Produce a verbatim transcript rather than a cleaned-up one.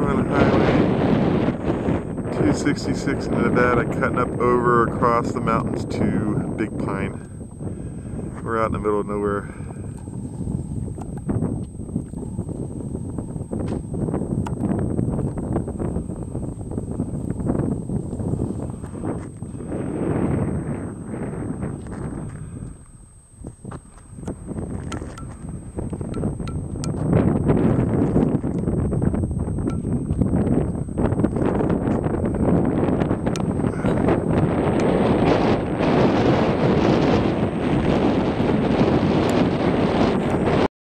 We're on Highway two sixty-six in Nevada, cutting up over across the mountains to Big Pine. We're out in the middle of nowhere.